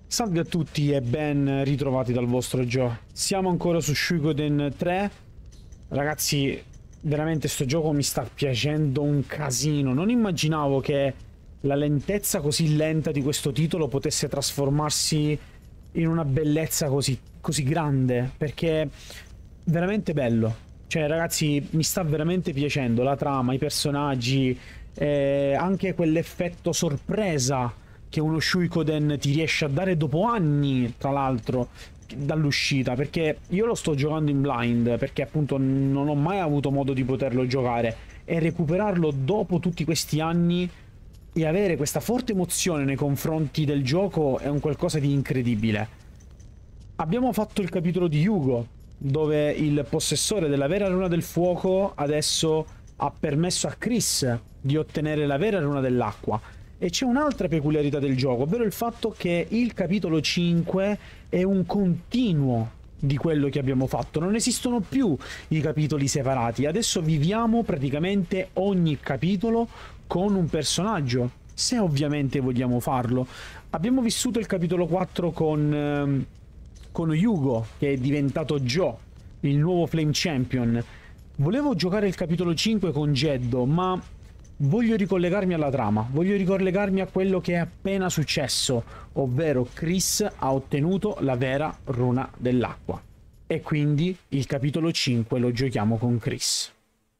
Salve a tutti e ben ritrovati dal vostro Joe. Siamo ancora su Suikoden 3. Ragazzi, veramente sto gioco mi sta piacendo un casino. Non immaginavo che la lentezza così lenta di questo titolo potesse trasformarsi in una bellezza così grande, perché è veramente bello. Cioè, ragazzi, mi sta veramente piacendo la trama, i personaggi, anche quell'effetto sorpresa che uno Suikoden ti riesce a dare dopo anni, tra l'altro, dall'uscita, perché io lo sto giocando in blind, perché appunto non ho mai avuto modo di poterlo giocare, e recuperarlo dopo tutti questi anni e avere questa forte emozione nei confronti del gioco è un qualcosa di incredibile. Abbiamo fatto il capitolo di Yugo, dove il possessore della vera runa del fuoco adesso ha permesso a Chris di ottenere la vera runa dell'acqua. E c'è un'altra peculiarità del gioco, ovvero il fatto che il capitolo 5 è un continuo di quello che abbiamo fatto. Non esistono più i capitoli separati. Adesso viviamo praticamente ogni capitolo con un personaggio, se ovviamente vogliamo farlo. Abbiamo vissuto il capitolo 4 con Yugo, che è diventato Joe, il nuovo Flame Champion. Volevo giocare il capitolo 5 con Jeddo, ma voglio ricollegarmi alla trama, voglio ricollegarmi a quello che è appena successo, ovvero Chris ha ottenuto la vera runa dell'acqua. E quindi il capitolo 5 lo giochiamo con Chris.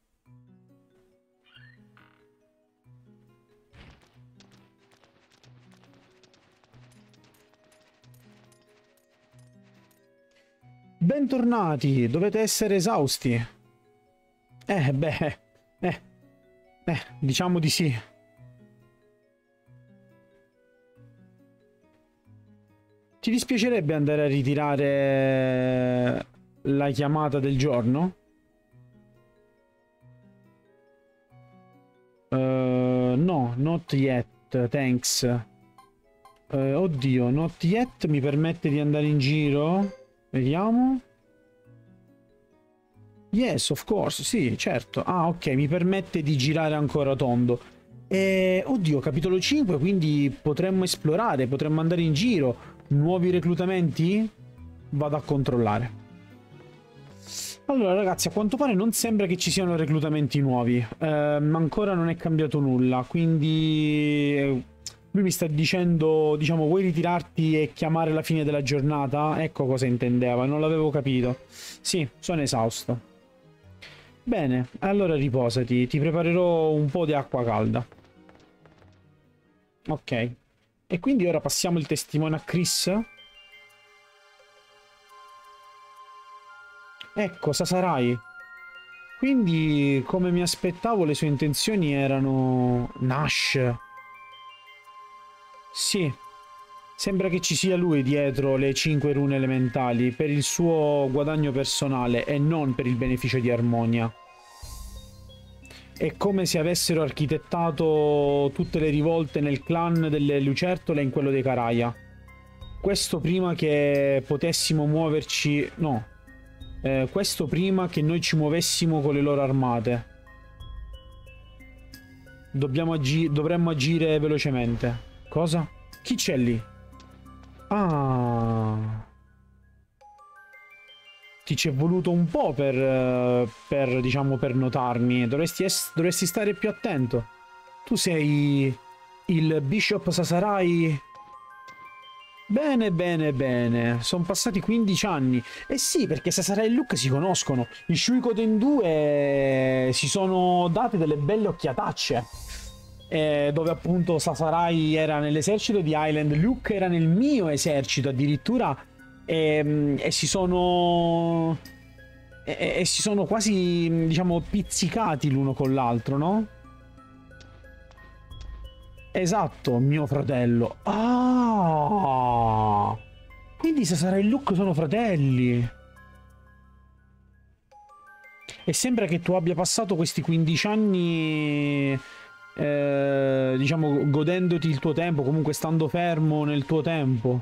Bentornati, dovete essere esausti. Diciamo di sì. Ti dispiacerebbe andare a ritirare la chiamata del giorno? No, not yet, thanks. Oddio, not yet mi permette di andare in giro? Vediamo. Yes, of course, sì, certo. Ah, ok, mi permette di girare ancora tondo. Oddio, capitolo 5, quindi potremmo esplorare, potremmo andare in giro. Nuovi reclutamenti? Vado a controllare. Allora, ragazzi, a quanto pare non sembra che ci siano reclutamenti nuovi. Ma ancora non è cambiato nulla, quindi lui mi sta dicendo, diciamo, vuoi ritirarti e chiamare la fine della giornata? Ecco cosa intendeva, non l'avevo capito. Sì, sono esausto. Bene, allora riposati, ti preparerò un po' di acqua calda. Ok. E quindi ora passiamo il testimone a Chris. Ecco, Sasarai. Quindi, come mi aspettavo, le sue intenzioni erano Nash. Sì, sembra che ci sia lui dietro le 5 rune elementali per il suo guadagno personale e non per il beneficio di Armonia. È come se avessero architettato tutte le rivolte nel clan delle lucertole e in quello dei Karaya. Questo prima che potessimo muoverci... no. Questo prima che noi ci muovessimo con le loro armate. Dovremmo agire velocemente. Cosa? Chi c'è lì? Ah... Ti ci è voluto un po' diciamo, per notarmi. Dovresti stare più attento. Tu sei il Bishop Sasarai? Bene, bene, bene. Sono passati 15 anni. Eh sì, perché Sasarai e Luke si conoscono. In Suikoden 2 si sono date delle belle occhiatacce. Dove appunto Sasarai era nell'esercito di Island, Luke era nel mio esercito addirittura. E si sono quasi, diciamo, pizzicati l'uno con l'altro, no? Esatto, mio fratello. Ah! Quindi Sasarai e Luke sono fratelli. E sembra che tu abbia passato questi 15 anni, diciamo, godendoti il tuo tempo, comunque stando fermo nel tuo tempo.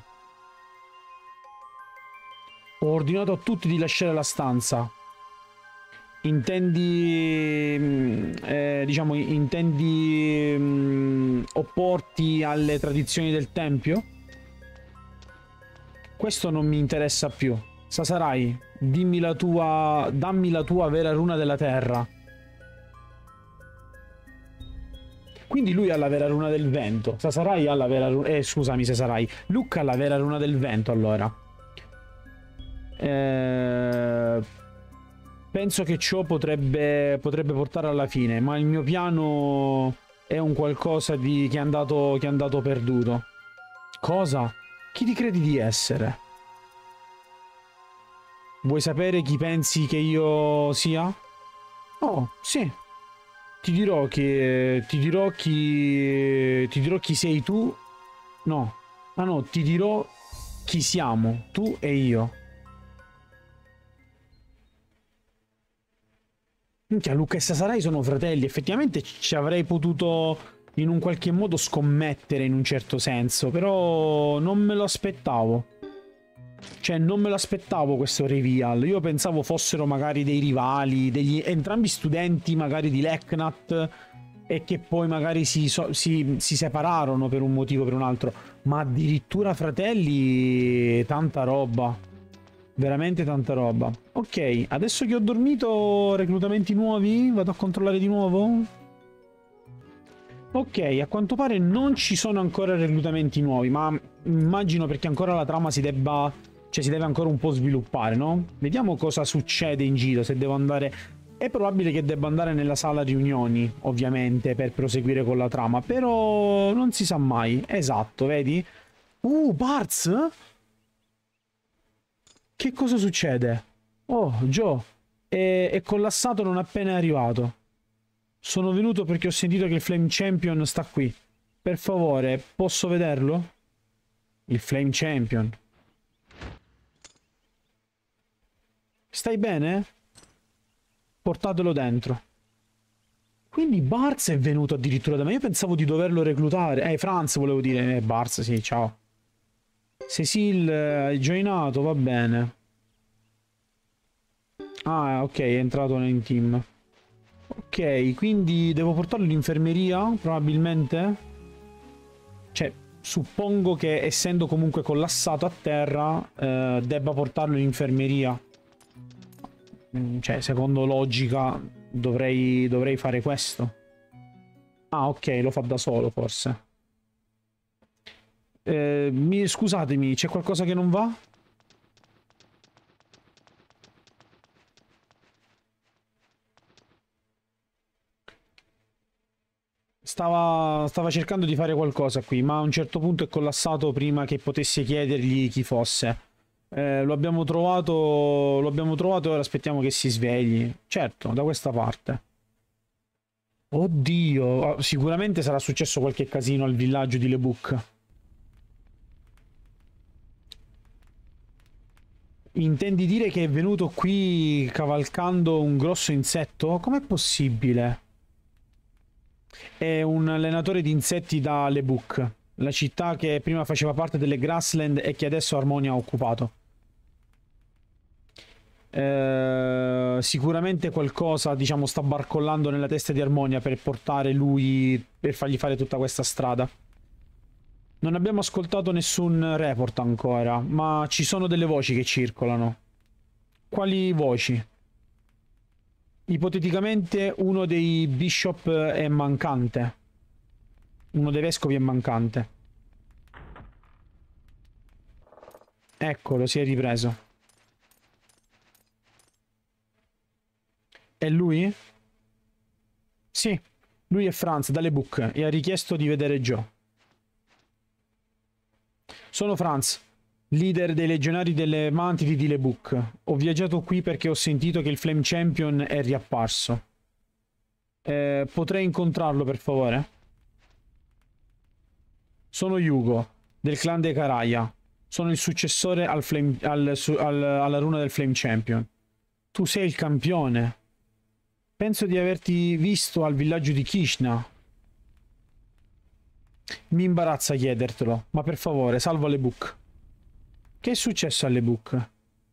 Ho ordinato a tutti di lasciare la stanza. Intendi... diciamo, intendi opporti alle tradizioni del tempio? Questo non mi interessa più. Sasarai, dammi la tua vera runa della terra. Quindi lui ha la vera runa del vento. Sasarai ha la vera runa... scusami Sasarai. Luke ha la vera runa del vento, allora. Penso che ciò potrebbe portare alla fine, ma il mio piano è un qualcosa che è andato perduto. Cosa? Chi ti credi di essere? Vuoi sapere chi pensi che io sia? Oh, sì. Ti dirò chi sei tu. No. Ah no, ti dirò chi siamo, tu e io. Minchia, Luca e Sasarai sono fratelli. Effettivamente ci avrei potuto in un qualche modo scommettere in un certo senso, però non me lo aspettavo. Cioè, non me lo aspettavo questo reveal. Io pensavo fossero magari dei rivali, entrambi studenti magari di Leknath, e che poi magari si separarono per un motivo o per un altro. Ma addirittura fratelli, tanta roba. Veramente tanta roba. Ok, adesso che ho dormito, reclutamenti nuovi? Vado a controllare di nuovo? Ok, a quanto pare non ci sono ancora reclutamenti nuovi, ma immagino perché ancora la trama si deve ancora un po' sviluppare, no? Vediamo cosa succede in giro, se devo andare... È probabile che debba andare nella sala riunioni, ovviamente, per proseguire con la trama, però non si sa mai. Esatto, vedi? Barz? Che cosa succede? Oh, Joe, è collassato non appena è arrivato. Sono venuto perché ho sentito che il Flame Champion sta qui. Per favore, posso vederlo? Il Flame Champion. Stai bene? Portatelo dentro. Quindi Barz è venuto addirittura da me. Io pensavo di doverlo reclutare. Franz volevo dire. Barz, sì, ciao. Cecil è joinato, va bene. Ah, ok, è entrato in team. Ok, quindi devo portarlo in infermeria, probabilmente? Cioè, suppongo che essendo comunque collassato a terra, debba portarlo in infermeria. Cioè, secondo logica, dovrei fare questo. Ah, ok, lo fa da solo, forse. Scusatemi, c'è qualcosa che non va? Stava cercando di fare qualcosa qui, ma a un certo punto è collassato prima che potesse chiedergli chi fosse. Lo abbiamo trovato e ora aspettiamo che si svegli. Certo, da questa parte. Oddio, sicuramente sarà successo qualche casino al villaggio di Lebuk. Intendi dire che è venuto qui cavalcando un grosso insetto? Com'è possibile? È un allenatore di insetti da Lebuk, la città che prima faceva parte delle Grassland e che adesso Armonia ha occupato. Sicuramente qualcosa, diciamo, sta barcollando nella testa di Armonia per portare lui, per fargli fare tutta questa strada. Non abbiamo ascoltato nessun report ancora, ma ci sono delle voci che circolano. Quali voci? Ipoteticamente uno dei bishop è mancante. Uno dei vescovi è mancante. Eccolo, si è ripreso. È lui? Sì, lui è Franz, dalle book, e ha richiesto di vedere Joe. Sono Franz, leader dei legionari delle mantidi di Lebuk. Ho viaggiato qui perché ho sentito che il Flame Champion è riapparso. Potrei incontrarlo, per favore? Sono Hugo, del clan dei Karaya. Sono il successore alla runa del Flame Champion. Tu sei il campione. Penso di averti visto al villaggio di Kishna. Mi imbarazza chiedertelo, ma per favore, salva Lebuk. Che è successo a Lebuk?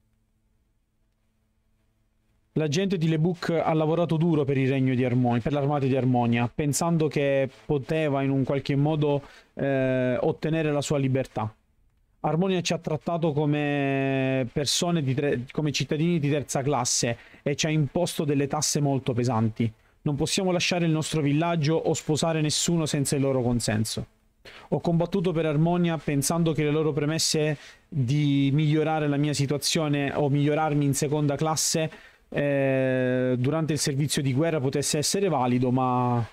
La gente di Lebuk ha lavorato duro per il regno di Armonia, per l'armata di Armonia, pensando che poteva in un qualche modo ottenere la sua libertà. Armonia ci ha trattato come persone come cittadini di terza classe e ci ha imposto delle tasse molto pesanti. Non possiamo lasciare il nostro villaggio o sposare nessuno senza il loro consenso. Ho combattuto per Armonia pensando che le loro premesse di migliorare la mia situazione o migliorarmi in seconda classe durante il servizio di guerra potesse essere valido, ma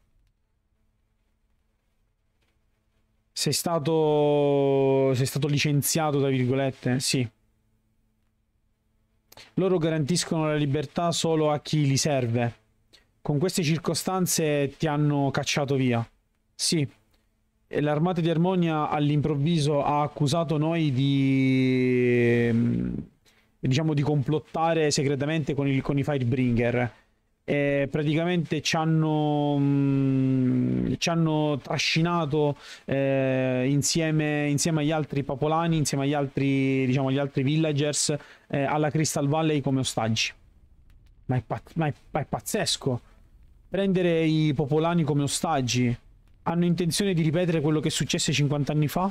sei stato licenziato, tra virgolette, sì. Loro garantiscono la libertà solo a chi li serve. Con queste circostanze ti hanno cacciato via. Sì. E l'armata di Armonia all'improvviso ha accusato noi di, diciamo, di complottare segretamente con i Firebringer. E praticamente ci hanno trascinato insieme agli altri popolani, insieme agli altri, diciamo, agli altri villagers alla Crystal Valley come ostaggi. Ma è pazzesco. Prendere i popolani come ostaggi. Hanno intenzione di ripetere quello che successe 50 anni fa?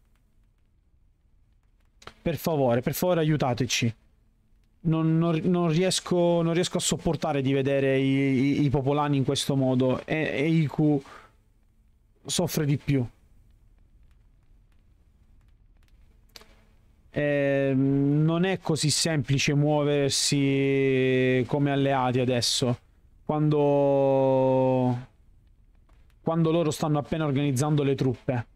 Per favore aiutateci. Non riesco a sopportare di vedere i popolani in questo modo e Iku soffre di più. Non è così semplice muoversi come alleati adesso, quando loro stanno appena organizzando le truppe.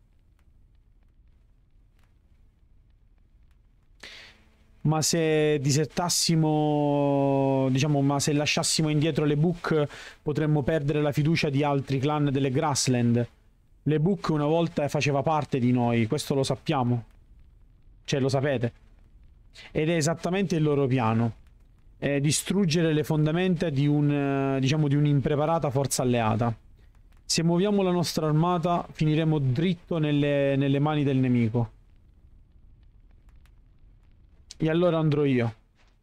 Ma se disertassimo, diciamo, ma se lasciassimo indietro le Book, potremmo perdere la fiducia di altri clan delle Grassland. Le Book una volta faceva parte di noi, questo lo sappiamo. Cioè, lo sapete. Ed è esattamente il loro piano. Distruggere le fondamenta di diciamo, di un'impreparata forza alleata. Se muoviamo la nostra armata, finiremo dritto nelle mani del nemico. E allora andrò io.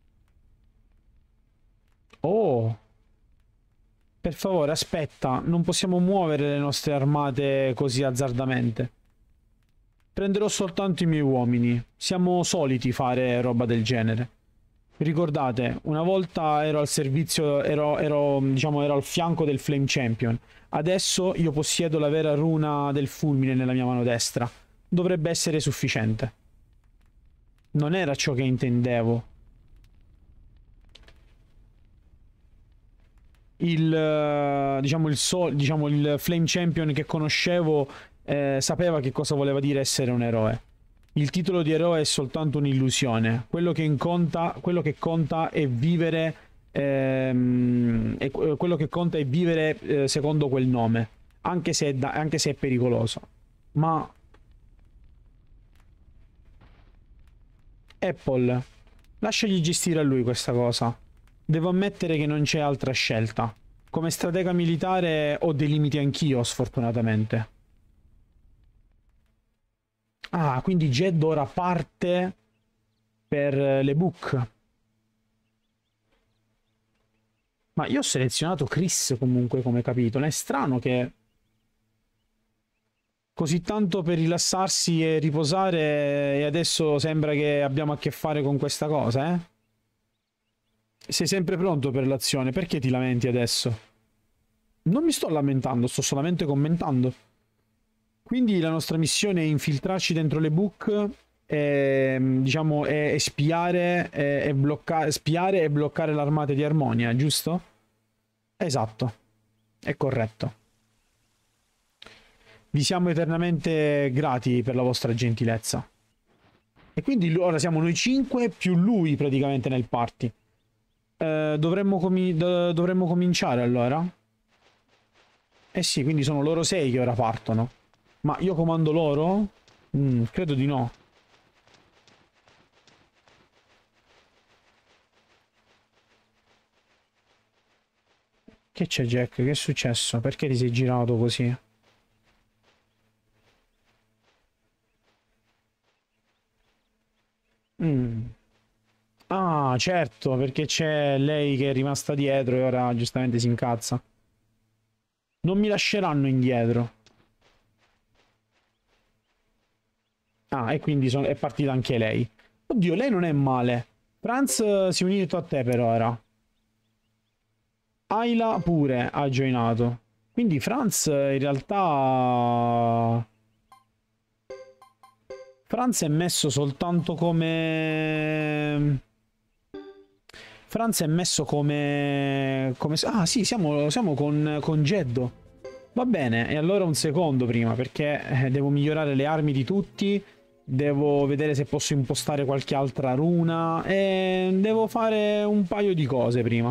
Oh! Per favore, aspetta, non possiamo muovere le nostre armate così azzardamente. Prenderò soltanto i miei uomini. Siamo soliti fare roba del genere. Ricordate, una volta ero al servizio, diciamo, ero al fianco del Flame Champion. Adesso io possiedo la vera runa del fulmine nella mia mano destra. Dovrebbe essere sufficiente. Non era ciò che intendevo. Diciamo il Flame Champion che conoscevo sapeva che cosa voleva dire essere un eroe. Il titolo di eroe è soltanto un'illusione. Quello che conta è vivere quello che conta è vivere secondo quel nome, anche se è pericoloso. Ma Apple, lasciagli gestire a lui questa cosa. Devo ammettere che non c'è altra scelta. Come stratega militare ho dei limiti anch'io, sfortunatamente. Ah, quindi Jed ora parte per le book. Ma io ho selezionato Chris comunque come capitolo. È strano che così tanto per rilassarsi e riposare e adesso sembra che abbiamo a che fare con questa cosa, eh? Sei sempre pronto per l'azione, perché ti lamenti adesso? Non mi sto lamentando, sto solamente commentando. Quindi la nostra missione è infiltrarci dentro le book e, diciamo, e spiare e bloccare l'armata di Armonia, giusto? Esatto, è corretto. Vi siamo eternamente grati per la vostra gentilezza. E quindi ora siamo noi 5 più lui praticamente nel party. Dovremmo cominciare allora? Eh sì, quindi sono loro 6 che ora partono. Ma io comando loro? Credo di no. Che c'è, Jack? Che è successo? Perché ti sei girato così? Ah, certo, perché c'è lei che è rimasta dietro e ora giustamente si incazza. Non mi lasceranno indietro. Ah, e quindi è partita anche lei. Oddio, lei non è male. Franz si è unito a te per ora. Ayla pure ha joinato. Quindi Franz in realtà... Franz è messo soltanto come... Franz è messo come... Ah sì, siamo con Geddo. Va bene, e allora un secondo prima, perché devo migliorare le armi di tutti, devo vedere se posso impostare qualche altra runa, e devo fare un paio di cose prima.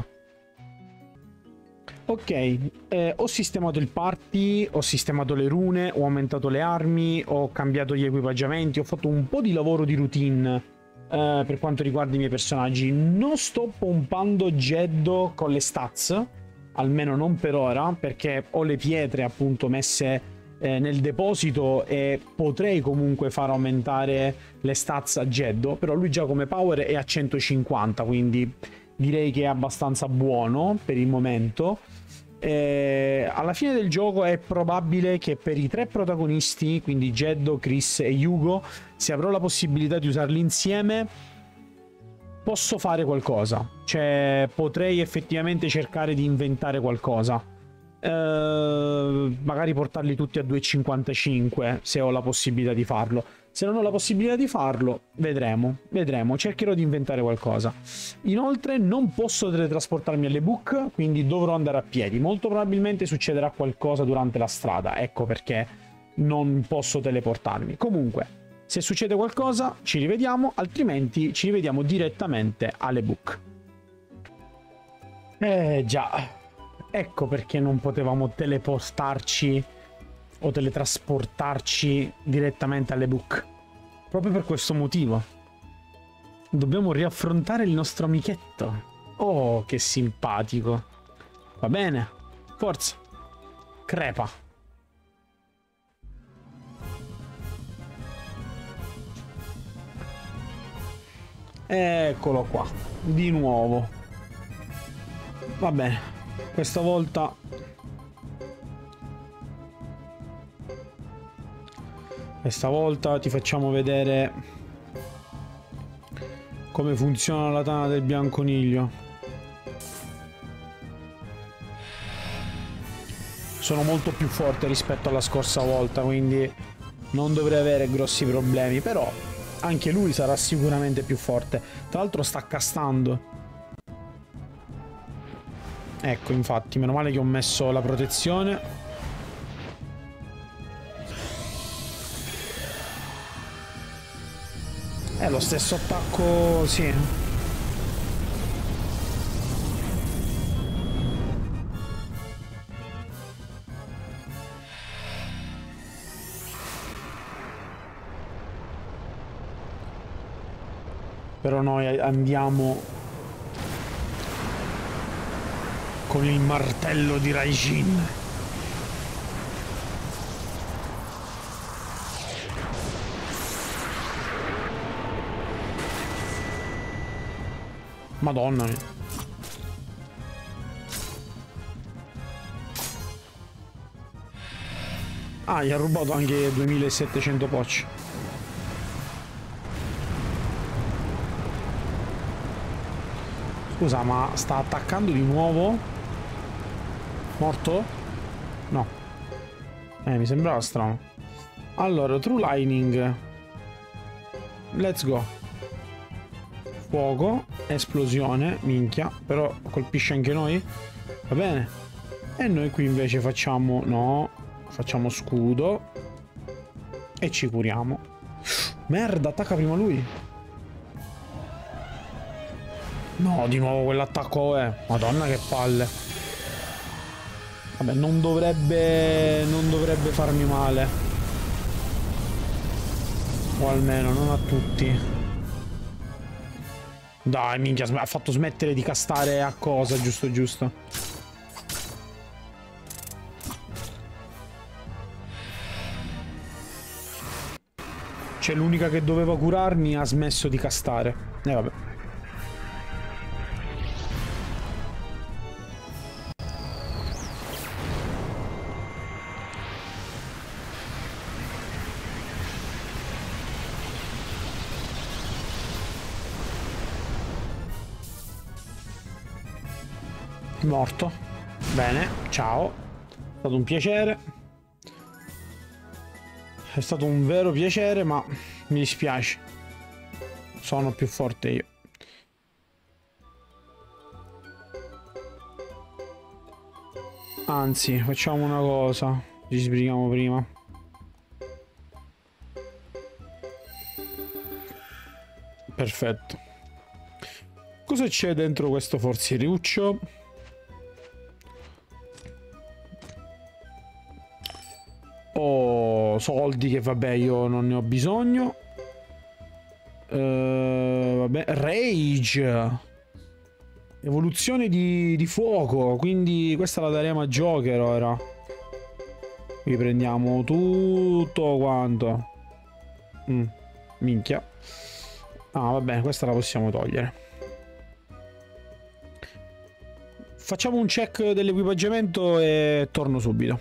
Ok, ho sistemato il party, ho sistemato le rune, ho aumentato le armi, ho cambiato gli equipaggiamenti, ho fatto un po' di lavoro di routine per quanto riguarda i miei personaggi. Non sto pompando Geddo con le stats, almeno non per ora, perché ho le pietre appunto messe nel deposito e potrei comunque far aumentare le stats a Geddo, però lui già come power è a 150, quindi direi che è abbastanza buono per il momento. Alla fine del gioco è probabile che per i 3 protagonisti, quindi Geddo, Chris e Hugo, se avrò la possibilità di usarli insieme, posso fare qualcosa. Cioè, potrei effettivamente cercare di inventare qualcosa. Magari portarli tutti a 2,55 se ho la possibilità di farlo. Se non ho la possibilità di farlo, vedremo. Cercherò di inventare qualcosa. Inoltre non posso teletrasportarmi alle book, quindi dovrò andare a piedi. Molto probabilmente succederà qualcosa durante la strada. Ecco perché non posso teleportarmi. Comunque, se succede qualcosa ci rivediamo, altrimenti ci rivediamo direttamente alle book. Già. Ecco perché non potevamo teleportarci o teletrasportarci direttamente alle book. Proprio per questo motivo. Dobbiamo riaffrontare il nostro amichetto. Oh, che simpatico. Va bene. Forza. Crepa. Eccolo qua. Di nuovo. Va bene. Questa volta ti facciamo vedere come funziona la tana del bianconiglio. Sono molto più forte rispetto alla scorsa volta, quindi non dovrei avere grossi problemi, però anche lui sarà sicuramente più forte. Tra l'altro sta castando. Ecco, infatti, meno male che ho messo la protezione. È lo stesso attacco, sì. Però noi andiamo con il martello di Raijin. Madonna mia. Ah, gli ha rubato anche 2700 pocci. Scusa, ma sta attaccando di nuovo? Morto? No. Mi sembrava strano. Allora, True Lightning. Let's go. Fuoco. Esplosione. Minchia. Però colpisce anche noi. Va bene. E noi qui invece facciamo... No. Facciamo scudo. E ci curiamo. Merda, attacca prima lui. No, di nuovo quell'attacco è. Madonna che palle. Vabbè, non dovrebbe farmi male. O almeno non a tutti. Dai, minchia, ha fatto smettere di castare a cosa, giusto. Cioè, l'unica che doveva curarmi ha smesso di castare. Vabbè. Morto. Bene, ciao. È stato un piacere. È stato un vero piacere, ma mi dispiace. Sono più forte io. Anzi, facciamo una cosa. Ci sbrighiamo prima. Perfetto. Cosa c'è dentro questo forzieriuccio? Oh, soldi che vabbè io non ne ho bisogno. Vabbè, Rage. Evoluzione di fuoco, quindi questa la daremo a Joker ora. Qui prendiamo tutto quanto. Minchia. Ah, va bene, questa la possiamo togliere. Facciamo un check dell'equipaggiamento e torno subito.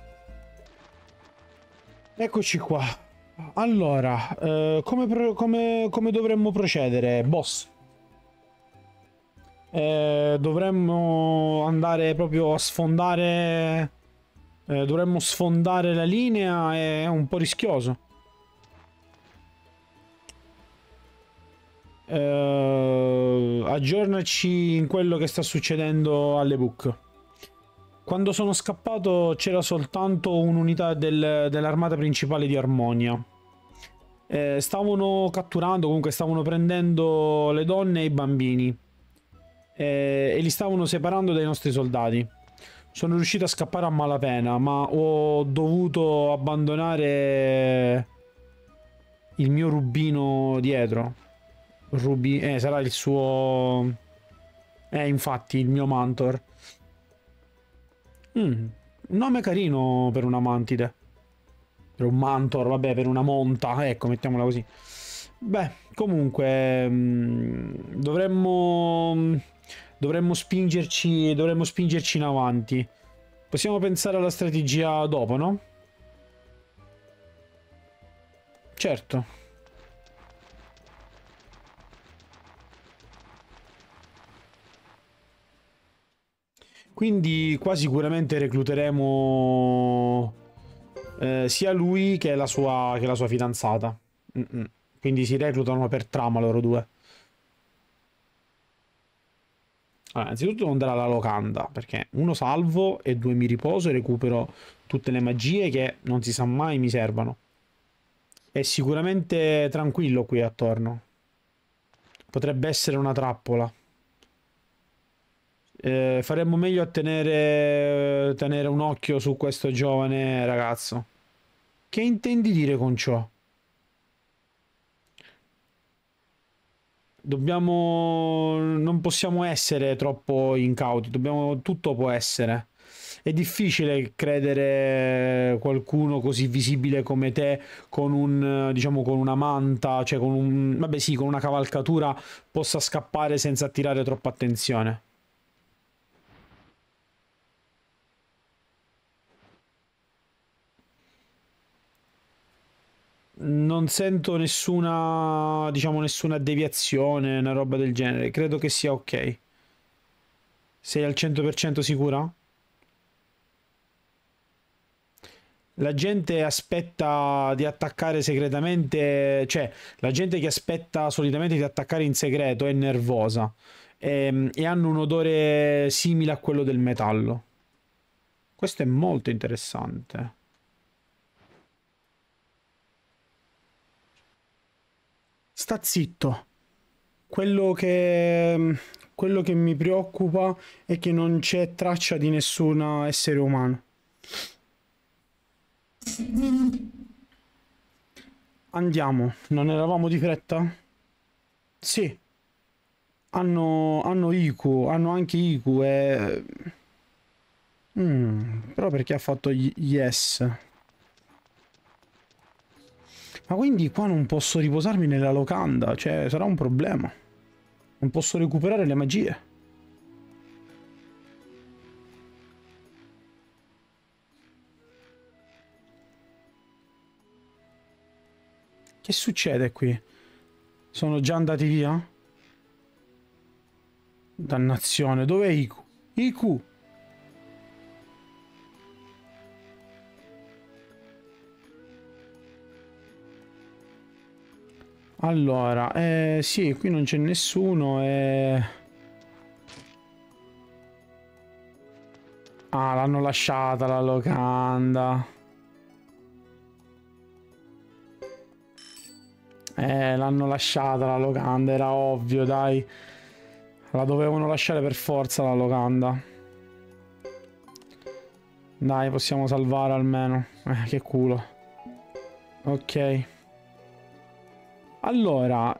Eccoci qua. Allora, come dovremmo procedere, boss? Dovremmo andare proprio a sfondare. Dovremmo sfondare la linea, è un po' rischioso. Aggiornaci in quello che sta succedendo alle book. Quando sono scappato c'era soltanto un'unità dell'armata principale di Armonia. Stavano catturando, comunque stavano prendendo le donne e i bambini. E li stavano separando dai nostri soldati. Sono riuscito a scappare a malapena, ma ho dovuto abbandonare il mio rubino dietro. Sarà il suo... infatti, il mio Mantor. Un nome carino per una mantide. Per un Mantor, vabbè, per una monta. Ecco, mettiamola così. Beh, comunque... dovremmo spingerci in avanti. Possiamo pensare alla strategia dopo, no? Certo. Quindi qua sicuramente recluteremo sia lui che la sua fidanzata. Quindi si reclutano per trama loro due. Allora, innanzitutto non darà la locanda, perché uno salvo e due mi riposo e recupero tutte le magie che non si sa mai mi servano. È sicuramente tranquillo qui attorno. Potrebbe essere una trappola. Faremmo meglio a tenere un occhio su questo giovane ragazzo. Che intendi dire con ciò? Non possiamo essere troppo incauti, tutto può essere. È difficile credere qualcuno così visibile come te con diciamo, con una manta, cioè vabbè sì, con una cavalcatura possa scappare senza attirare troppa attenzione. Non sento nessuna, diciamo, nessuna deviazione, una roba del genere. Credo che sia ok. Sei al 100% sicura? La gente aspetta di attaccare segretamente, cioè la gente che aspetta solitamente di attaccare in segreto è nervosa e hanno un odore simile a quello del metallo. Questo è molto interessante. Sta zitto. Quello che mi preoccupa è che non c'è traccia di nessun essere umano. Andiamo, non eravamo di fretta? Sì, hanno Iku, hanno anche Iku e... però perché ha fatto yes? Ma quindi qua non posso riposarmi nella locanda, cioè sarà un problema. Non posso recuperare le magie. Che succede qui? Sono già andati via? Dannazione, dov'è Iku? IQ. Allora, sì, qui non c'è nessuno e... Ah, l'hanno lasciata la locanda. L'hanno lasciata la locanda, era ovvio, dai. La dovevano lasciare per forza la locanda. Dai, possiamo salvare almeno. Che culo. Ok. Allora,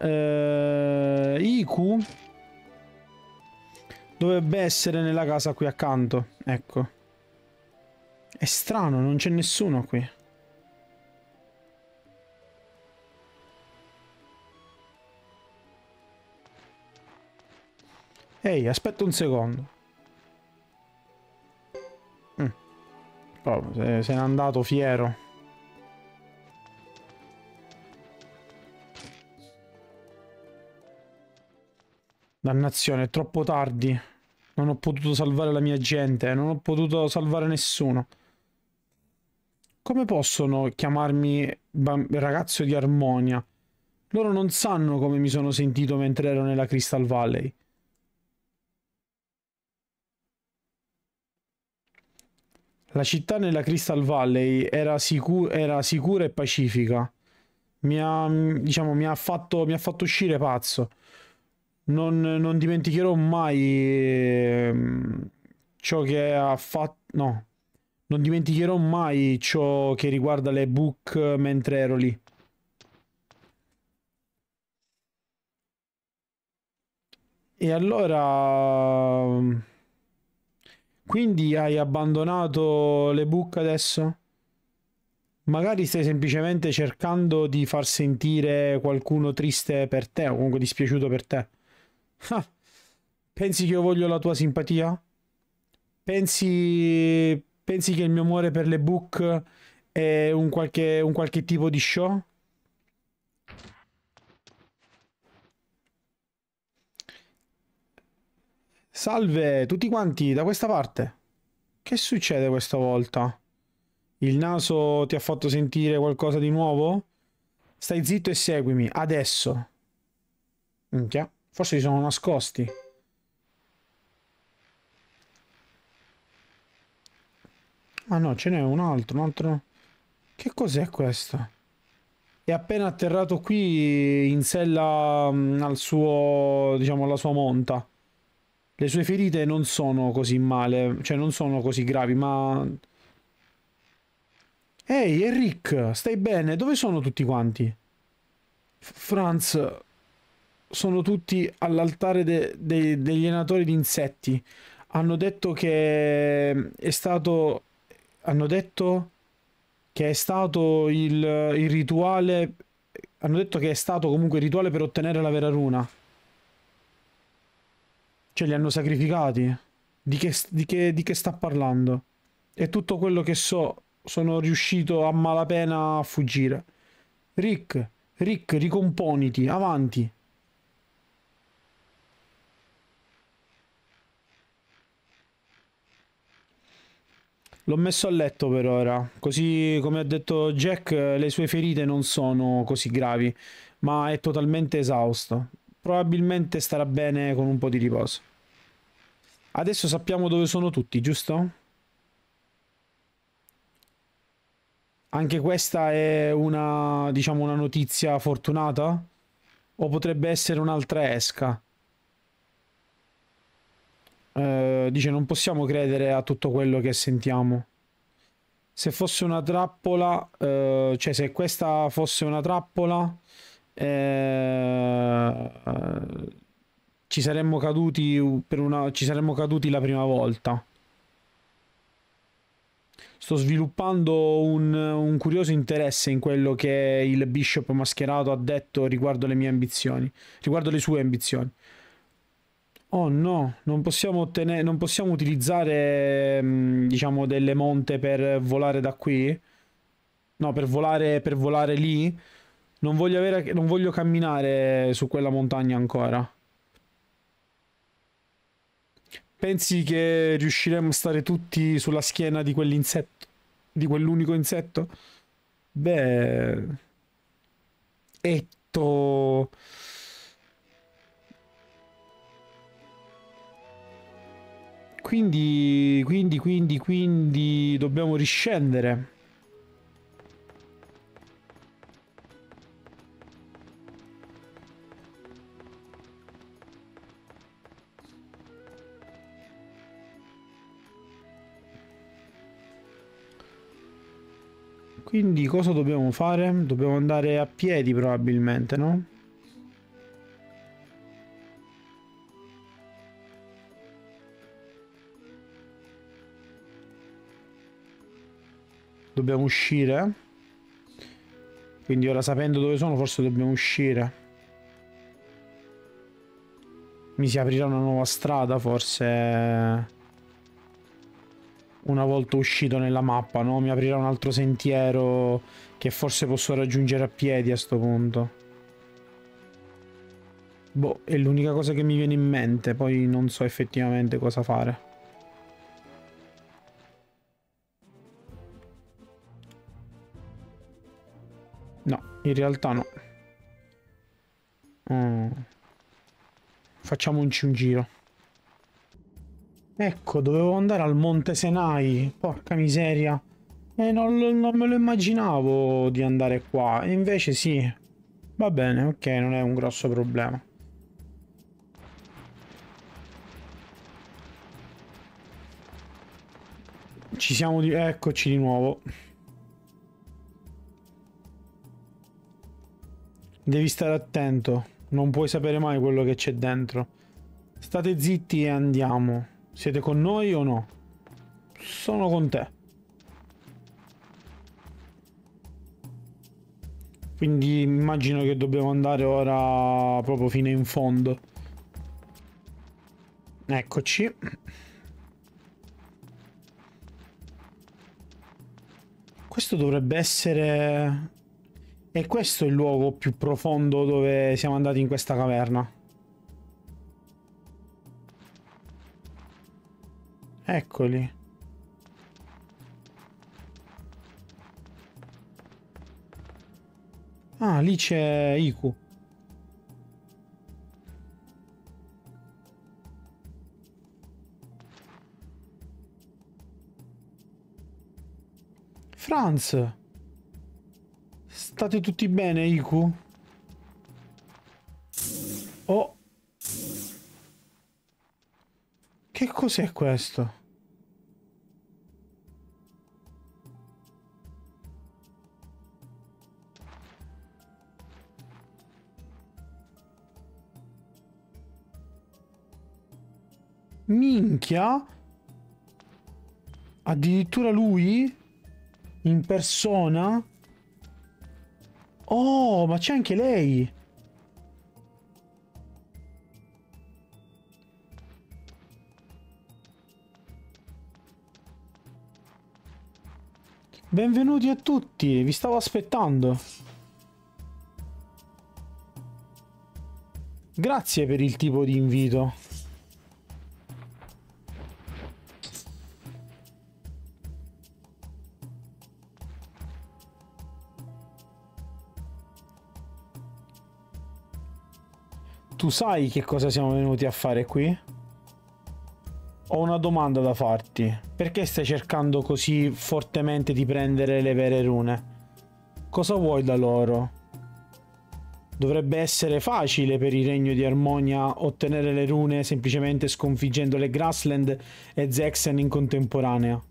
IQ dovrebbe essere nella casa qui accanto. Ecco. È strano, non c'è nessuno qui. Ehi, aspetta un secondo. Oh, se n'è andato fiero. Dannazione, è troppo tardi. Non ho potuto salvare la mia gente, non ho potuto salvare nessuno. Come possono chiamarmi ragazzo di Armonia? Loro non sanno come mi sono sentito mentre ero nella Crystal Valley. La città nella Crystal Valley era sicura e pacifica. Diciamo, mi ha fatto uscire pazzo. Non dimenticherò mai ciò che ha fatto. No, non dimenticherò mai ciò che riguarda le book mentre ero lì. E allora. Quindi hai abbandonato le book adesso? Magari stai semplicemente cercando di far sentire qualcuno triste per te o comunque dispiaciuto per te. Ah, pensi che io voglio la tua simpatia? Pensi che il mio amore per le book è un qualche tipo di show? Salve, tutti quanti, da questa parte. Che succede questa volta? Il naso ti ha fatto sentire qualcosa di nuovo? Stai zitto e seguimi, adesso. Minchia, forse si sono nascosti. Ah no, ce n'è un altro. Che cos'è questo? È appena atterrato qui in sella al suo, diciamo, alla sua monta. Le sue ferite non sono così male, cioè non sono così gravi, ma... Ehi, Enric, stai bene? Dove sono tutti quanti? Franz, sono tutti all'altare degli allenatori di insetti. Hanno detto che è stato... Hanno detto che è stato il rituale... Hanno detto che è stato comunque il rituale per ottenere la vera runa. Cioè li hanno sacrificati? Di che sta parlando? È tutto quello che so. Sono riuscito a malapena a fuggire. Rick, ricomponiti, avanti. L'ho messo a letto per ora. Così come ha detto Jack, le sue ferite non sono così gravi, ma è totalmente esausto. Probabilmente starà bene con un po' di riposo. Adesso sappiamo dove sono tutti, giusto? Anche questa è una, diciamo, una notizia fortunata? O potrebbe essere un'altra esca? Dice non possiamo credere a tutto quello che sentiamo. Se fosse una trappola, cioè se questa fosse una trappola, eh, ci saremmo caduti ci saremmo caduti la prima volta. Sto sviluppando un curioso interesse in quello che il Bishop mascherato ha detto riguardo le mie ambizioni, riguardo le sue ambizioni. Oh no, non possiamo utilizzare, diciamo, delle monte per volare da qui? No, per volare lì? Non voglio camminare su quella montagna ancora. Pensi che riusciremo a stare tutti sulla schiena di quell'insetto? Di quell'unico insetto? Beh... Etto... Quindi dobbiamo riscendere. Quindi cosa dobbiamo fare? Dobbiamo andare a piedi probabilmente, no? Dobbiamo uscire. Quindi ora sapendo dove sono forse dobbiamo uscire. Mi si aprirà una nuova strada forse... Una volta uscito nella mappa, no? Mi aprirà un altro sentiero che forse posso raggiungere a piedi a sto punto. Boh, è l'unica cosa che mi viene in mente, poi non so effettivamente cosa fare. No, in realtà no. Facciamoci un giro. Ecco, dovevo andare al Monte Senai. Porca miseria. Non me lo immaginavo di andare qua. E invece sì. Va bene, ok, non è un grosso problema. Ci siamo di... Eccoci di nuovo. Devi stare attento. Non puoi sapere mai quello che c'è dentro. State zitti e andiamo. Siete con noi o no? Sono con te. Quindi immagino che dobbiamo andare ora proprio fino in fondo. Eccoci. Questo dovrebbe essere... E questo è il luogo più profondo dove siamo andati in questa caverna. Eccoli. Ah, lì c'è Iku. Franz. State tutti bene, Iku? Oh. Che cos'è questo? Minchia? Addirittura lui? In persona? Oh, ma c'è anche lei! Benvenuti a tutti, vi stavo aspettando. Grazie per il tipo di invito. Tu sai che cosa siamo venuti a fare qui? Ho una domanda da farti. Perché stai cercando così fortemente di prendere le vere rune? Cosa vuoi da loro? Dovrebbe essere facile per il Regno di Armonia ottenere le rune semplicemente sconfiggendo le Grassland e Zexen in contemporanea.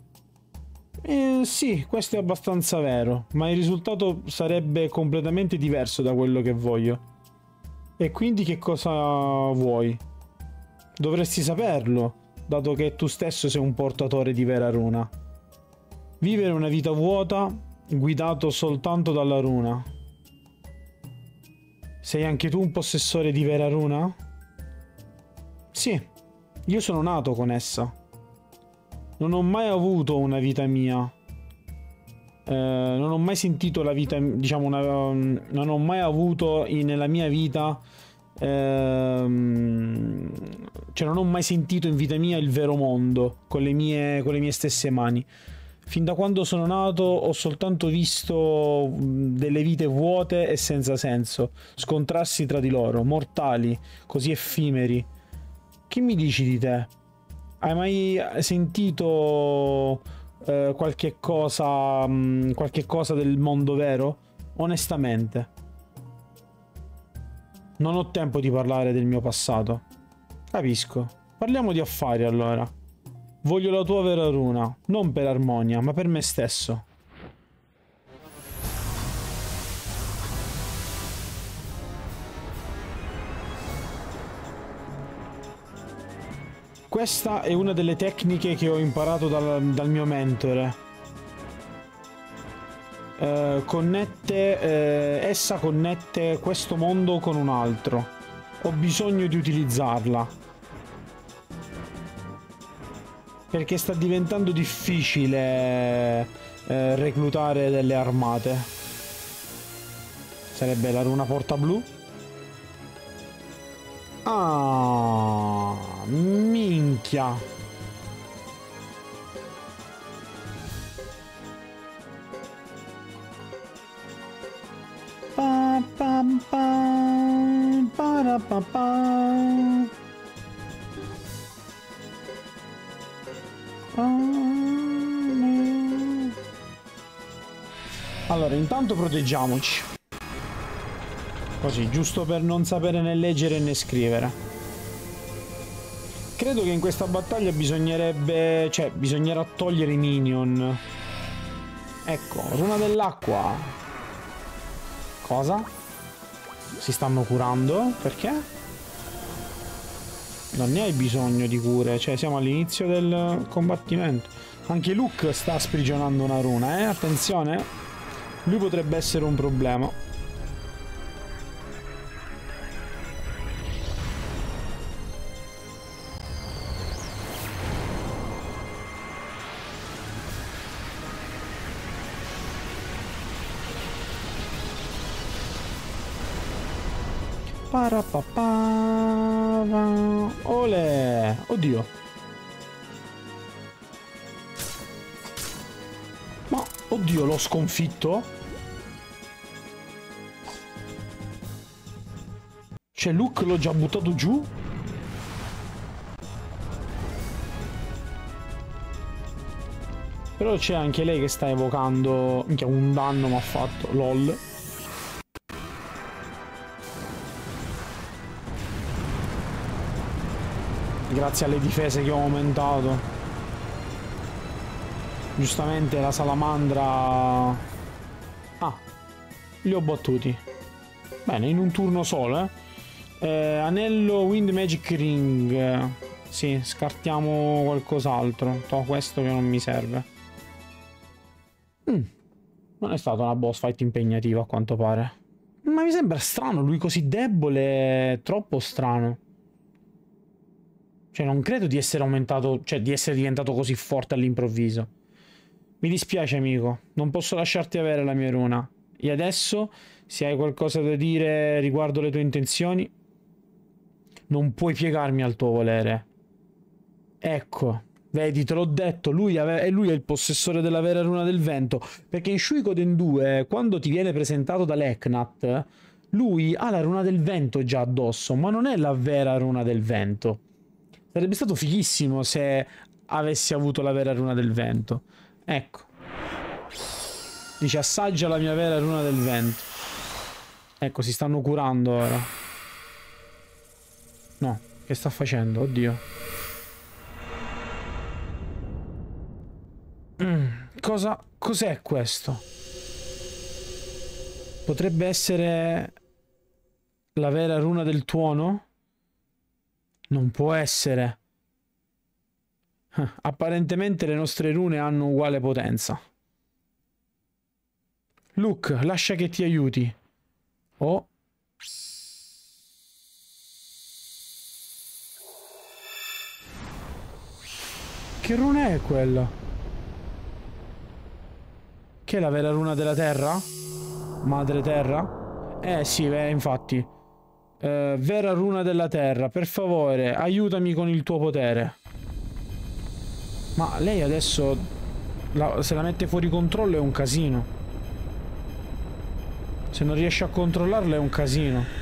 Sì, questo è abbastanza vero, ma il risultato sarebbe completamente diverso da quello che voglio. E quindi che cosa vuoi? Dovresti saperlo, dato che tu stesso sei un portatore di vera runa. Vivere una vita vuota, guidato soltanto dalla runa. Sei anche tu un possessore di vera runa? Sì, io sono nato con essa. Non ho mai avuto una vita mia. Non ho mai sentito la vita, diciamo, non ho mai avuto nella mia vita Cioè non ho mai sentito in vita mia il vero mondo con le mie stesse mani. Fin da quando sono nato ho soltanto visto delle vite vuote e senza senso, scontrarsi tra di loro, mortali, così effimeri. Che mi dici di te? Hai mai sentito qualche cosa del mondo vero? Onestamente. Non ho tempo di parlare del mio passato. Capisco. Parliamo di affari allora. Voglio la tua vera runa, non per Armonia, ma per me stesso. Questa è una delle tecniche che ho imparato dal mio mentore. Essa connette questo mondo con un altro. Ho bisogno di utilizzarla. Perché sta diventando difficile reclutare delle armate. Sarebbe la runa porta blu? Ah, minchia. Pa, pa, pa, para, pa, pa. Allora, intanto proteggiamoci. Così, giusto per non sapere né leggere né scrivere. Credo che in questa battaglia bisognerebbe... cioè, bisognerà togliere i minion. Ecco, runa dell'acqua. Cosa? Si stanno curando? Perché? Non ne hai bisogno di cure, cioè siamo all'inizio del combattimento. Anche Luke sta sprigionando una runa, attenzione. Lui potrebbe essere un problema. Ole! Oddio! Ma, oddio, l'ho sconfitto? Cioè, Luke l'ho già buttato giù? Però c'è anche lei che sta evocando... minchia, un danno mi ha fatto, lol. Grazie alle difese che ho aumentato. Giustamente la salamandra... ah, li ho battuti. Bene, in un turno solo, anello Wind Magic Ring. Sì, scartiamo qualcos'altro. Questo che non mi serve. Non è stata una boss fight impegnativa a quanto pare. Ma mi sembra strano, lui così debole. Troppo strano. Cioè, non credo di essere aumentato, cioè di essere diventato così forte all'improvviso. Mi dispiace, amico. Non posso lasciarti avere la mia runa. E adesso, se hai qualcosa da dire riguardo le tue intenzioni, non puoi piegarmi al tuo volere. Ecco, vedi, te l'ho detto, lui è il possessore della vera runa del vento. Perché in Suikoden 2, quando ti viene presentato da Leknath, lui ha la runa del vento già addosso, ma non è la vera runa del vento. Sarebbe stato fighissimo se avessi avuto la vera runa del vento. Ecco. Dice, assaggia la mia vera runa del vento. Ecco, si stanno curando ora. No, che sta facendo? Oddio. Cos'è questo? Potrebbe essere la vera runa del tuono? Non può essere. Apparentemente le nostre rune hanno uguale potenza. Luke, lascia che ti aiuti. Oh. Che runa è quella? Che è la vera runa della terra? Madre terra? Sì, infatti. Vera runa della terra, per favore, aiutami con il tuo potere. Ma lei adesso se la mette fuori controllo è un casino. Se non riesce a controllarla è un casino.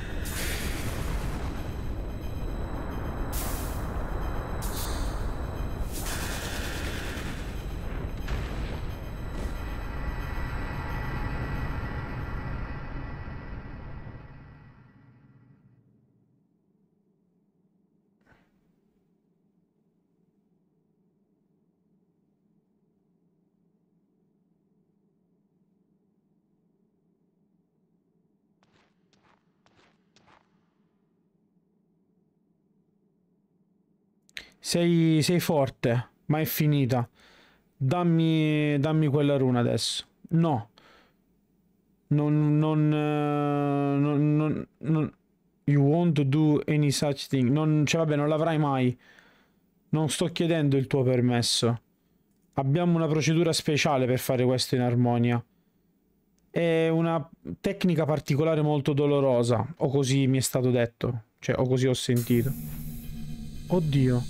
Sei forte, ma è finita. Dammi quella runa adesso. No. Non. You won't do any such thing. Non, cioè, vabbè, non l'avrai mai. Non sto chiedendo il tuo permesso. Abbiamo una procedura speciale per fare questo in Armonia. È una tecnica particolare molto dolorosa. O così mi è stato detto. Cioè, o così ho sentito. Oddio.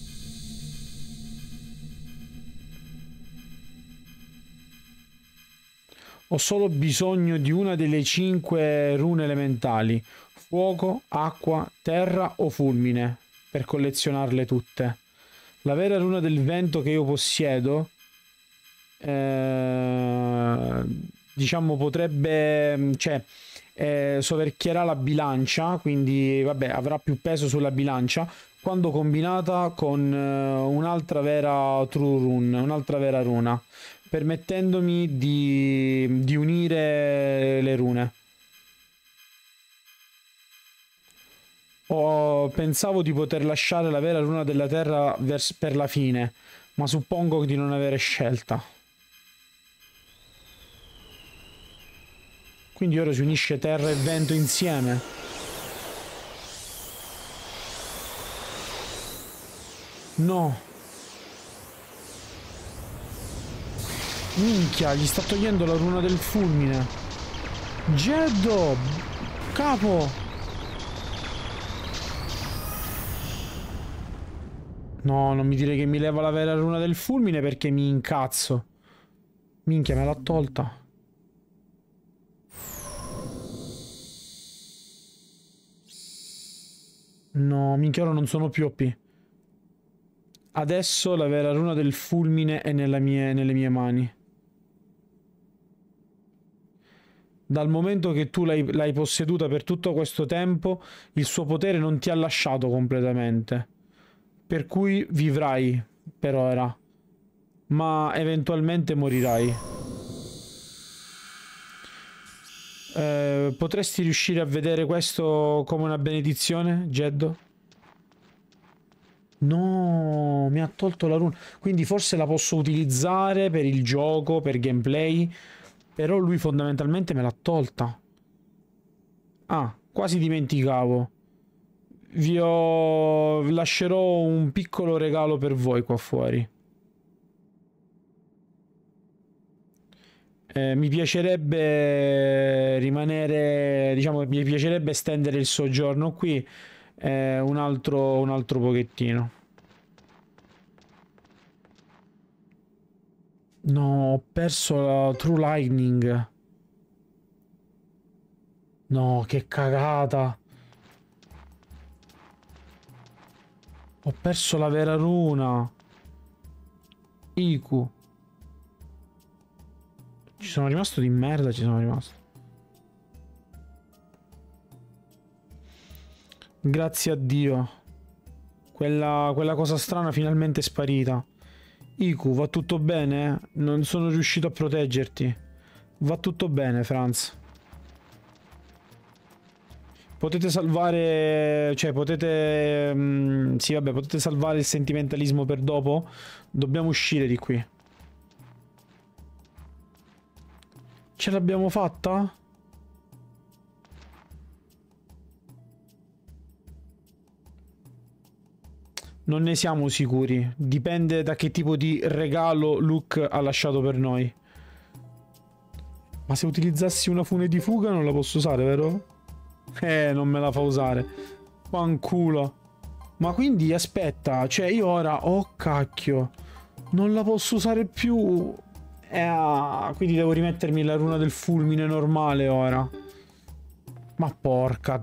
Ho solo bisogno di una delle 5 rune elementali. Fuoco, acqua, terra o fulmine. Per collezionarle tutte. La vera runa del vento che io possiedo... diciamo potrebbe... Cioè... soverchierà la bilancia. Quindi, vabbè, avrà più peso sulla bilancia. Quando combinata con un'altra vera true rune. Un'altra vera runa. Permettendomi di unire le rune. Pensavo di poter lasciare la vera runa della terra per la fine, ma suppongo di non avere scelta. Quindi ora si unisce terra e vento insieme. No. Minchia, gli sta togliendo la runa del fulmine. Geddo! Capo! No, non mi dire che mi leva la vera runa del fulmine perché mi incazzo. Minchia, me l'ha tolta. No, minchia, ora non sono più OP. Adesso la vera runa del fulmine è nelle mie mani. Dal momento che tu l'hai posseduta per tutto questo tempo, il suo potere non ti ha lasciato completamente. Per cui vivrai per ora. Ma eventualmente morirai. Potresti riuscire a vedere questo come una benedizione, Geddo? No, mi ha tolto la runa. Quindi forse la posso utilizzare per il gioco, per gameplay. Però lui fondamentalmente me l'ha tolta. Ah, quasi dimenticavo. Lascerò un piccolo regalo per voi qua fuori. Mi piacerebbe rimanere, diciamo, mi piacerebbe estendere il soggiorno qui un altro pochettino. No, ho perso la True Lightning. No, che cagata. Ho perso la vera runa. Iku. Ci sono rimasto di merda, ci sono rimasto. Grazie a Dio. Quella cosa strana finalmente è sparita. Iku, va tutto bene? Non sono riuscito a proteggerti. Va tutto bene, Franz. Potete salvare... Cioè, potete... sì, vabbè, potete salvare il sentimentalismo per dopo. Dobbiamo uscire di qui. Ce l'abbiamo fatta? Non ne siamo sicuri. Dipende da che tipo di regalo Luke ha lasciato per noi. Ma se utilizzassi una fune di fuga non la posso usare, vero? Non me la fa usare. Fanculo. Ma quindi aspetta, cioè io ora... Oh cacchio. Non la posso usare più. Quindi devo rimettermi la runa del fulmine normale ora. Ma porca.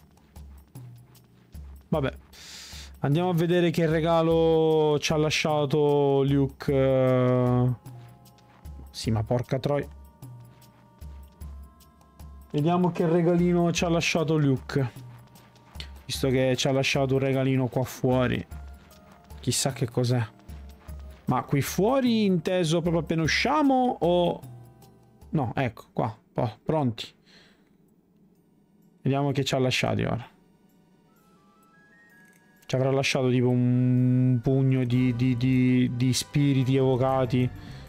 Vabbè. Andiamo a vedere che regalo ci ha lasciato Luke. Sì, ma porca troia. Vediamo che regalino ci ha lasciato Luke. Visto che ci ha lasciato un regalino qua fuori. Chissà che cos'è. Ma qui fuori inteso proprio appena usciamo o... No, ecco, qua. Oh, pronti. Vediamo che ci ha lasciati ora. Ci avrà lasciato tipo un pugno di spiriti evocati.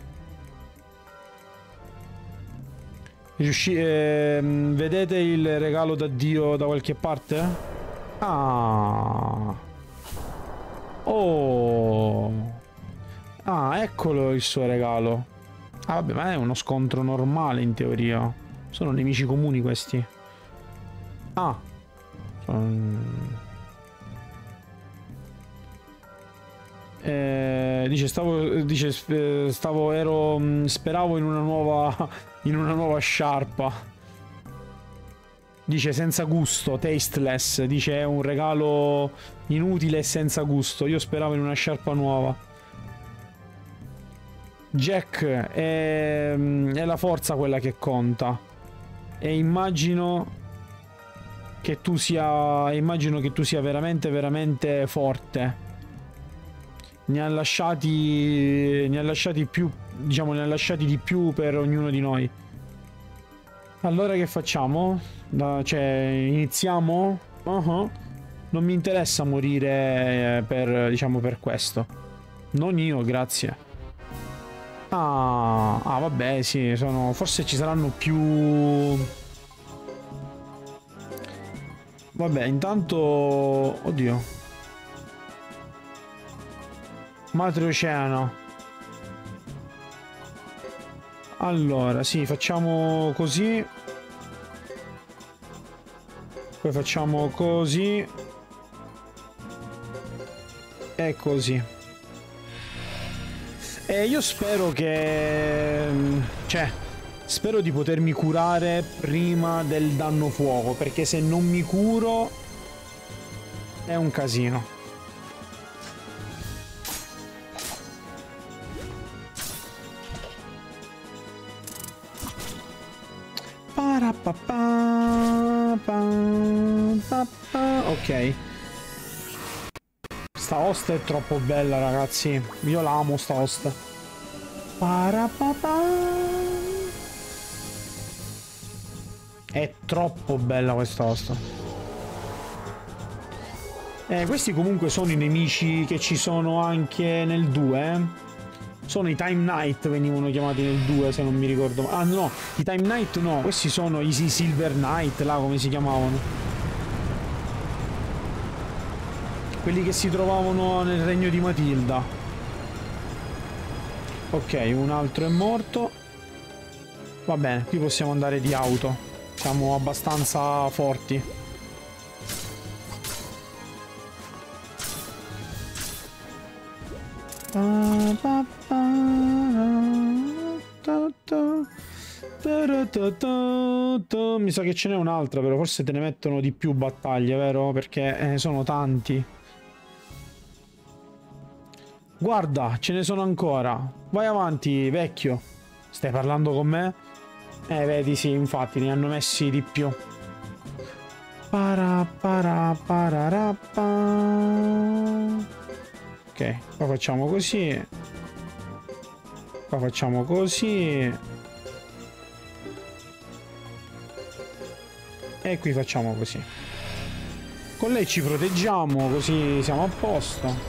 Vedete il regalo da Dio da qualche parte? Ah. Oh. Ah, eccolo il suo regalo. Ah, vabbè, ma è uno scontro normale in teoria. Sono nemici comuni questi. Ah. Speravo in una nuova sciarpa. Dice senza gusto, tasteless. Dice è un regalo inutile e senza gusto. Io speravo in una sciarpa nuova. Jack, è la forza quella che conta. E immagino che tu sia veramente veramente forte. Ne ha lasciati più, diciamo, ne ha lasciati di più per ognuno di noi. Allora che facciamo? Cioè, iniziamo? Non mi interessa morire per, diciamo, per questo. Non io, grazie. Vabbè, sì, forse ci saranno più... Vabbè, intanto... Oddio. Matrioceano. Allora, sì, facciamo così. Poi facciamo così. E così. E io spero che... Cioè, spero di potermi curare prima del danno fuoco, perché se non mi curo è un casino. Ok. Sta host è troppo bella, ragazzi. Io la amo sta host. È troppo bella questa host. Questi comunque sono i nemici che ci sono anche nel 2, Sono i Time Knight, venivano chiamati nel 2 se non mi ricordo. Ah no, i Time Knight no, questi sono i Silver Knight, là come si chiamavano. Quelli che si trovavano nel regno di Matilda. Ok, un altro è morto. Va bene, qui possiamo andare di auto. Siamo abbastanza forti. Mi sa che ce n'è un'altra, però forse te ne mettono di più battaglie, vero? Perché sono tanti. Guarda, ce ne sono ancora. Vai avanti, vecchio. Stai parlando con me? Vedi, sì, infatti ne hanno messi di più. Ok, qua facciamo così. Qua facciamo così. E qui facciamo così. Con lei ci proteggiamo, così siamo a posto.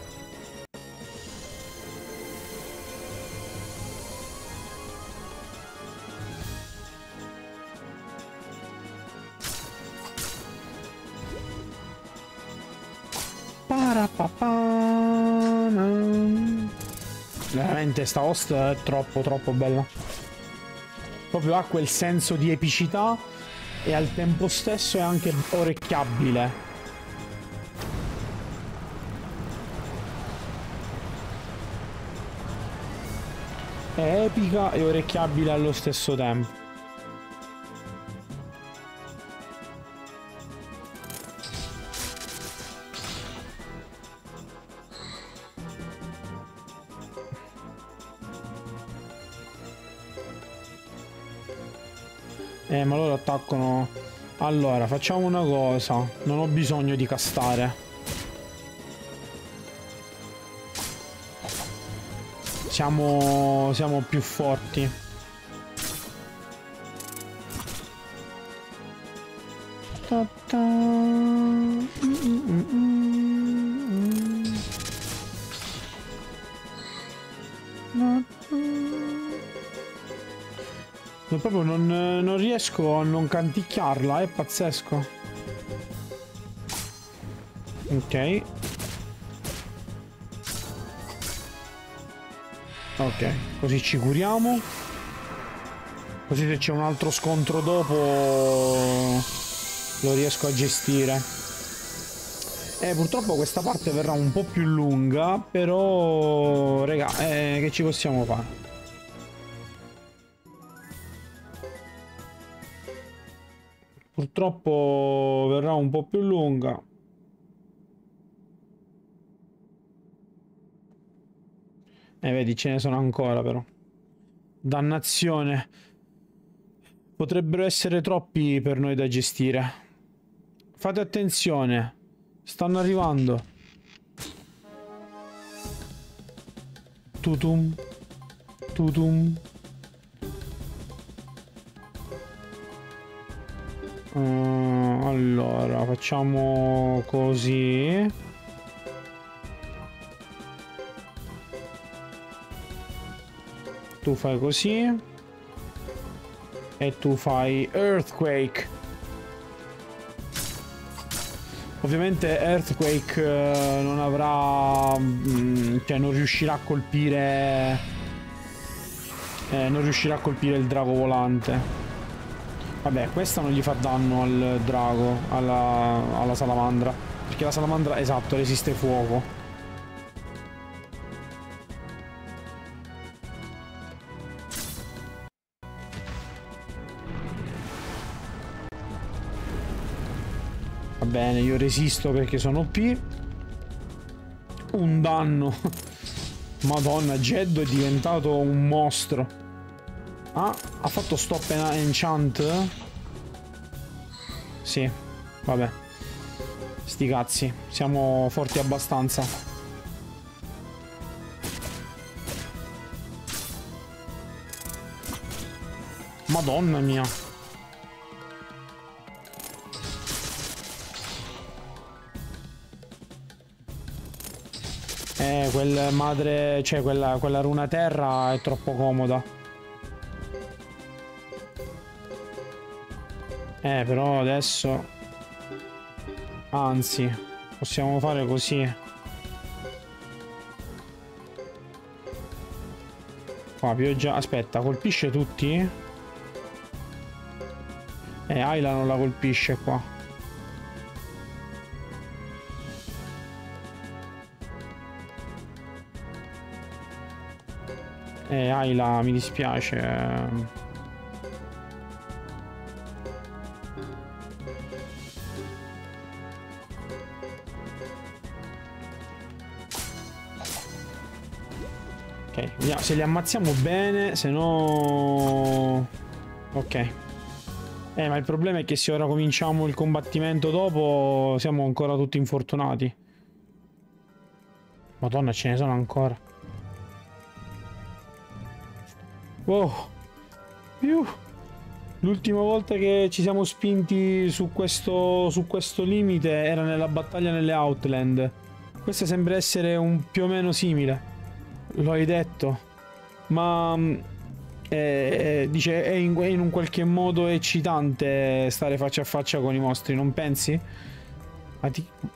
Veramente sta host è troppo bella. Proprio ha quel senso di epicità e al tempo stesso è anche orecchiabile. È epica e orecchiabile allo stesso tempo. Ma loro attaccano. Allora, facciamo una cosa. Non ho bisogno di castare. Siamo più forti. Ta ta. Proprio non riesco a non canticchiarla, è pazzesco. Ok. Ok, così ci curiamo. Così se c'è un altro scontro dopo lo riesco a gestire. Purtroppo questa parte verrà un po' più lunga, però raga, che ci possiamo fare? Purtroppo verrà un po' più lunga. Vedi, ce ne sono ancora però. Dannazione. Potrebbero essere troppi per noi da gestire. Fate attenzione. Stanno arrivando. Tutum. Tutum. Allora, facciamo così. Tu fai così. E tu fai Earthquake. Ovviamente Earthquake non avrà... cioè non riuscirà a colpire... non riuscirà a colpire il drago volante. Vabbè, questa non gli fa danno al drago, alla salamandra. Perché la salamandra, esatto, resiste fuoco. Va bene, io resisto perché sono OP. Un danno. Madonna, Jeddo è diventato un mostro. Ah, ha fatto stop enchant? Sì, vabbè. Sti cazzi, siamo forti abbastanza. Madonna mia. Quel madre, cioè quella runa terra è troppo comoda. Però adesso... Anzi, possiamo fare così. Qua, pioggia... Aspetta, colpisce tutti? Ayla non la colpisce qua. Ayla, mi dispiace. Ok, vediamo se li ammazziamo bene, se no... Ok. Ma il problema è che se ora cominciamo il combattimento dopo siamo ancora tutti infortunati. Madonna, ce ne sono ancora. Oh. L'ultima volta che ci siamo spinti su questo limite era nella battaglia nelle Outland. Questa sembra essere più o meno simile. Lo hai detto. Ma... dice, è in un qualche modo eccitante stare faccia a faccia con i mostri, non pensi? Ma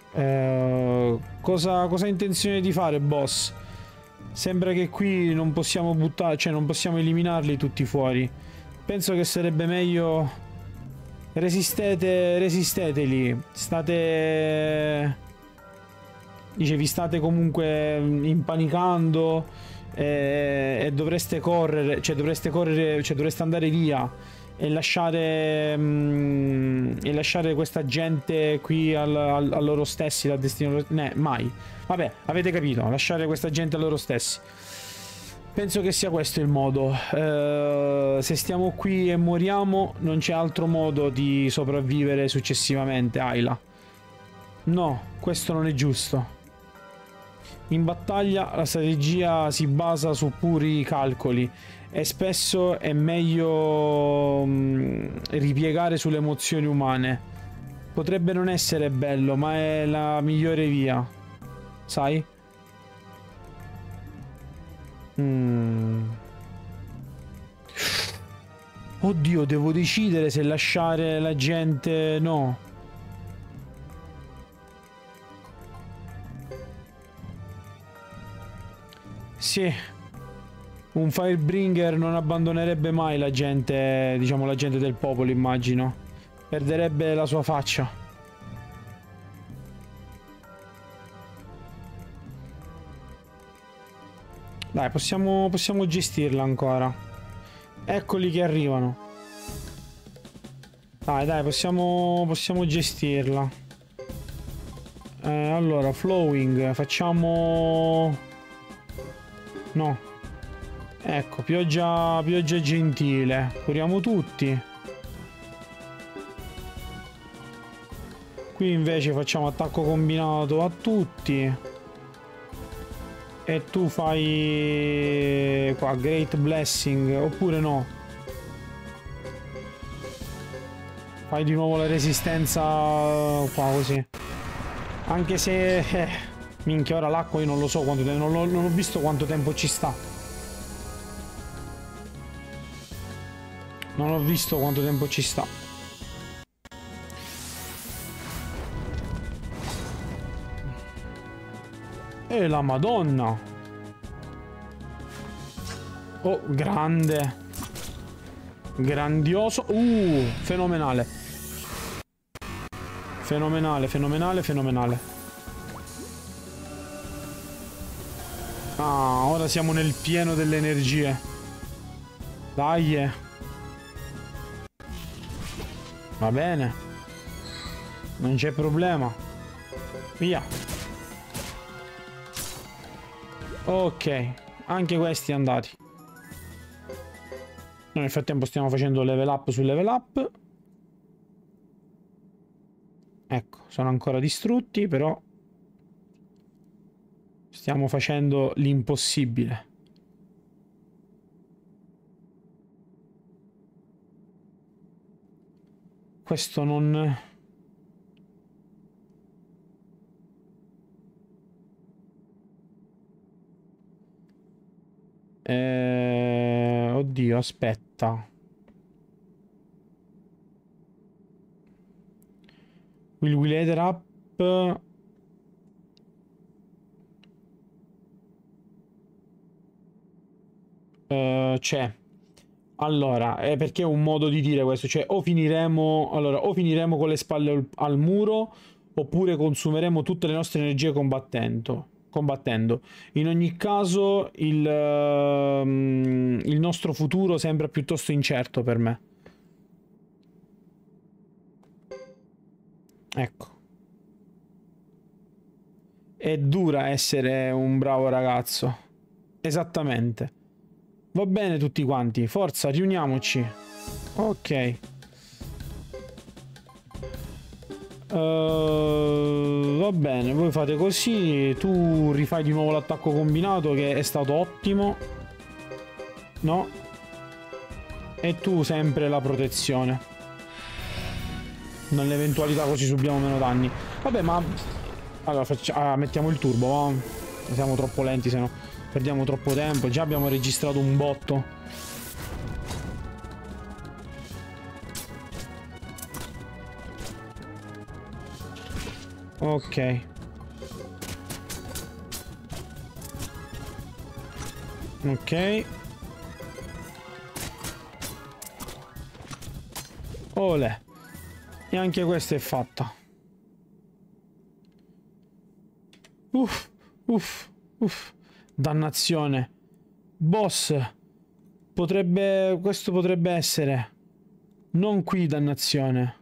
cosa hai intenzione di fare, boss? Sembra che qui non possiamo buttare, cioè non possiamo eliminarli tutti fuori. Penso che sarebbe meglio Resistete, resistete lì. State... Dice, vi state comunque impanicando e dovreste correre, cioè dovreste correre, cioè dovreste andare via e lasciare questa gente qui a loro stessi, dal destino... mai. Vabbè, avete capito, lasciare questa gente a loro stessi. Penso che sia questo il modo. Se stiamo qui e moriamo, non c'è altro modo di sopravvivere successivamente, Ayla. No, questo non è giusto. In battaglia la strategia si basa su puri calcoli e spesso è meglio ripiegare sulle emozioni umane. Potrebbe non essere bello, ma è la migliore via. Sai? Oddio, devo decidere se lasciare la gente... No. Sì. Un Firebringer non abbandonerebbe mai la gente, diciamo la gente del popolo, immagino. Perderebbe la sua faccia. Dai, possiamo gestirla ancora. Eccoli che arrivano. Dai, possiamo gestirla. Allora, flowing, facciamo... No. Ecco, pioggia gentile. Curiamo tutti. Qui invece facciamo attacco combinato a tutti. E tu fai... qua, Great Blessing. Oppure no. Fai di nuovo la resistenza qua, così. Anche se... minchia, ora l'acqua io non lo so quanto tempo... Non ho visto quanto tempo ci sta. Non ho visto quanto tempo ci sta. E la Madonna. Oh, grande. Grandioso. Fenomenale. Fenomenale, fenomenale, fenomenale. Ah, ora siamo nel pieno delle energie. Dai. Va bene. Non c'è problema. Via. Ok. Anche questi andati. Noi nel frattempo stiamo facendo level up su level up. Ecco, sono ancora distrutti, però stiamo facendo l'impossibile. Questo non... Oddio, aspetta. Will we later up? C'è. Allora, perché è un modo di dire questo, cioè o finiremo, allora, o finiremo con le spalle al muro, oppure consumeremo tutte le nostre energie combattendo. In ogni caso, il nostro futuro sembra piuttosto incerto per me. Ecco. È dura essere un bravo ragazzo. Esattamente. Va bene tutti quanti, forza, riuniamoci. Ok. Va bene, voi fate così. Tu rifai di nuovo l'attacco combinato che è stato ottimo. No. E tu sempre la protezione. Nell'eventualità così subiamo meno danni. Vabbè, ma... allora mettiamo il turbo, va? Siamo troppo lenti, se no perdiamo troppo tempo. Già abbiamo registrato un botto. Ok. Ok. Olè. E anche questa è fatta. Uff, uff, uff. Dannazione. Boss. Questo potrebbe essere. Non qui, dannazione.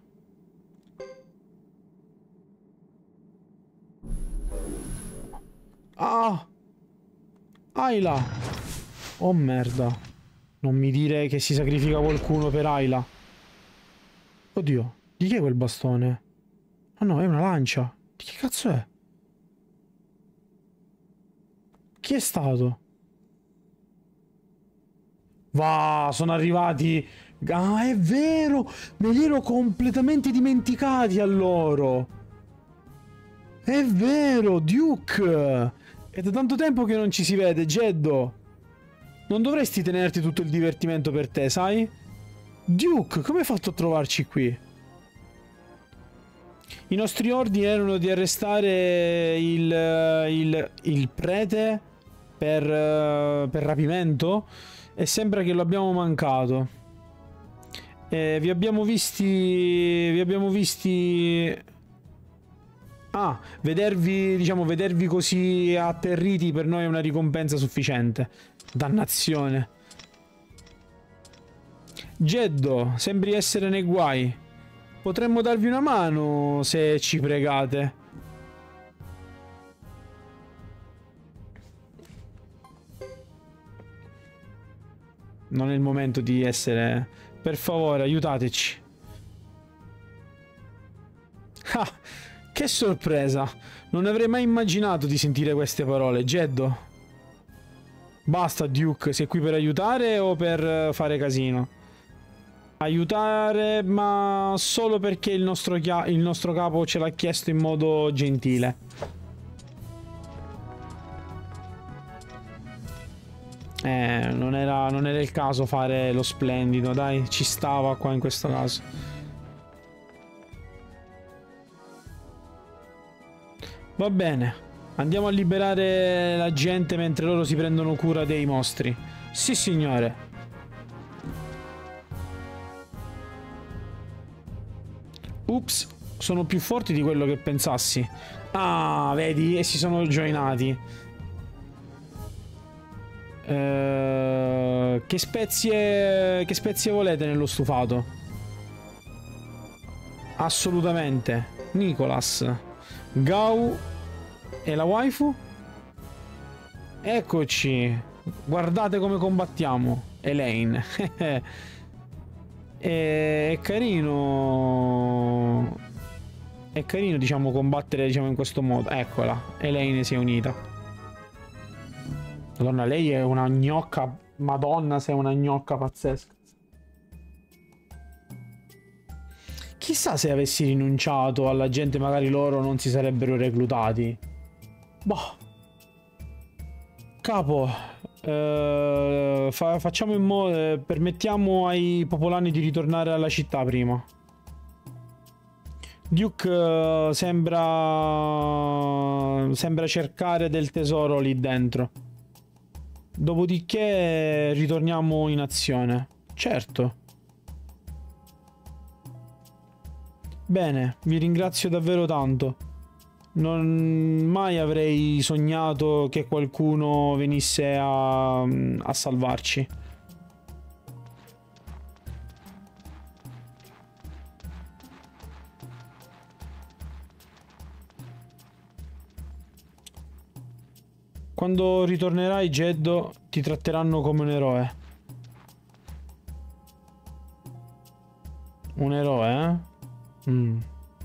Ah! Ayla! Oh merda. Non mi dire che si sacrifica qualcuno per Ayla. Oddio, di chi è quel bastone? Ah no, è una lancia. Di che cazzo è? Chi è stato? Va, sono arrivati. Ah, è vero! Me li ero completamente dimenticati a loro. È vero, Duke! È da tanto tempo che non ci si vede, Jeddo. Non dovresti tenerti tutto il divertimento per te, sai? Duke, come hai fatto a trovarci qui? I nostri ordini erano di arrestare il prete per rapimento e sembra che lo abbiamo mancato. Vi abbiamo visti... Ah, vedervi così atterriti per noi è una ricompensa sufficiente. Dannazione. Jeddo, sembri essere nei guai. Potremmo darvi una mano se ci pregate. Non è il momento di essere... Per favore, aiutateci. Ah, che sorpresa! Non avrei mai immaginato di sentire queste parole, Jeddo. Basta, Duke, sei qui per aiutare o per fare casino? Aiutare, ma solo perché il nostro capo ce l'ha chiesto in modo gentile. Non era il caso fare lo splendido, dai, ci stava qua in questo caso. Va bene, andiamo a liberare la gente mentre loro si prendono cura dei mostri. Sì, signore. Ups, sono più forti di quello che pensassi. Ah, vedi? E si sono joinati. Che spezie volete nello stufato? Assolutamente. Nicholas. Gau. E la waifu? Eccoci. Guardate come combattiamo. Elaine. È carino. È carino, diciamo, combattere, diciamo, in questo modo. Eccola. Elaine si è unita. Madonna, lei è una gnocca. Madonna, sei una gnocca pazzesca. Chissà se avessi rinunciato alla gente, magari loro non si sarebbero reclutati. Boh. Capo, facciamo in modo... permettiamo ai popolani di ritornare alla città prima. Duke sembra cercare del tesoro lì dentro. Dopodiché ritorniamo in azione. Certo. Bene, vi ringrazio davvero tanto. Non mai avrei sognato che qualcuno venisse a salvarci. Quando ritornerai, Jeddo, ti tratteranno come un eroe. Un eroe, eh?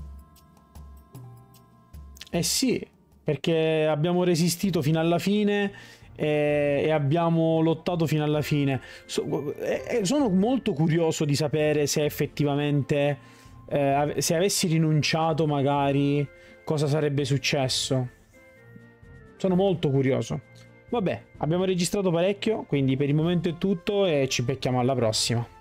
Eh sì, perché abbiamo resistito fino alla fine e abbiamo lottato fino alla fine. Sono molto curioso di sapere se effettivamente, se avessi rinunciato magari, cosa sarebbe successo. Sono molto curioso. Vabbè, abbiamo registrato parecchio, quindi per il momento è tutto e ci becchiamo alla prossima.